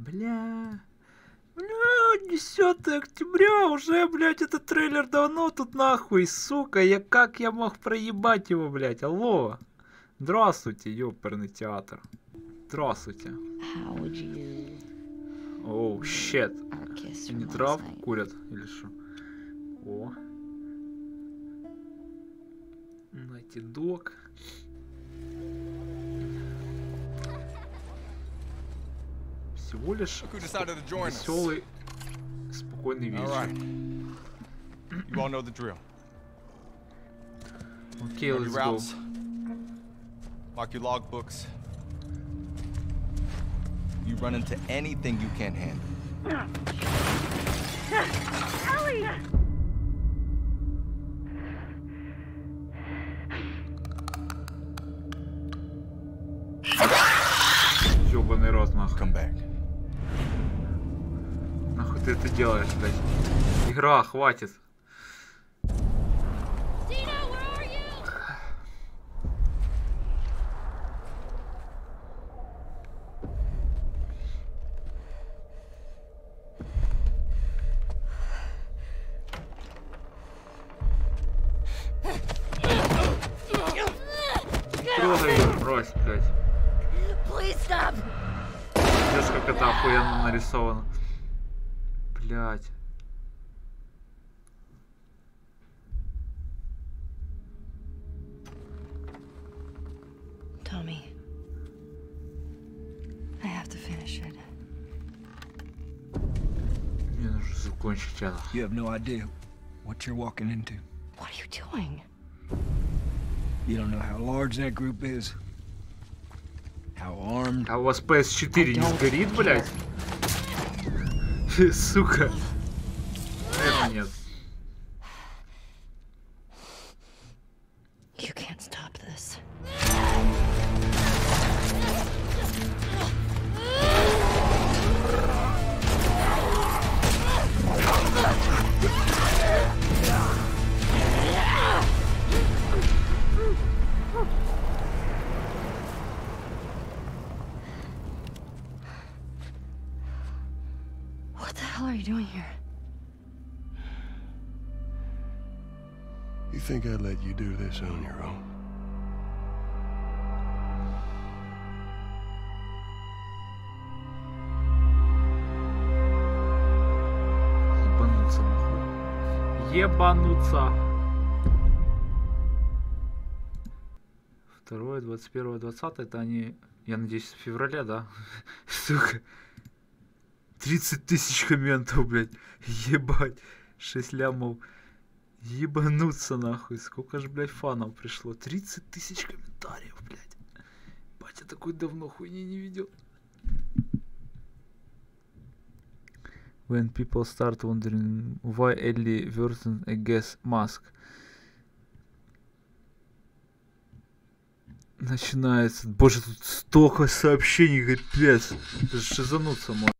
Бля. Бля, 10 октября уже, блядь, этот трейлер давно тут нахуй, сука. Как я мог проебать его, блядь? Алло. Здравствуйте, ёперный театр. Здравствуйте. Оу, щет. Они травку курят или что? О. Найти док. Всего лишь веселый, спокойный вечер. Окей, let's go. Mark your logbooks. You run into anything you can't handle. Ellie! Ёбаный рот, нахуй. Come back. Нахуй ты это делаешь, блядь? Игра, хватит. Трогай ее, брось, блядь. Видишь, как это охуенно нарисовано. Блядь. Tommy, I have to finish it. Мне нужно закончить это. You have no idea what you're walking into. What are you doing? You don't know how large that group is. How armed. А у вас PS4 не сгорит, блядь? Сука. Это нет. You can't stop this. What the hell are you doing here? You think I'd let you do this on your own? Ебануться, нахуй. Ебануться. 2, 21, 20 это они, я надеюсь, в феврале, да? Сука. 30 тысяч комментов, блядь. Ебать. 6 лямов. Ебануться, нахуй. Сколько же, блядь, фанов пришло. 30 тысяч комментариев, блядь. Батя, такой давно хуйни не видел. When people start wondering why Ellie wasn't a gas mask. Начинается. Боже, тут столько сообщений, капец. Шизануться можно.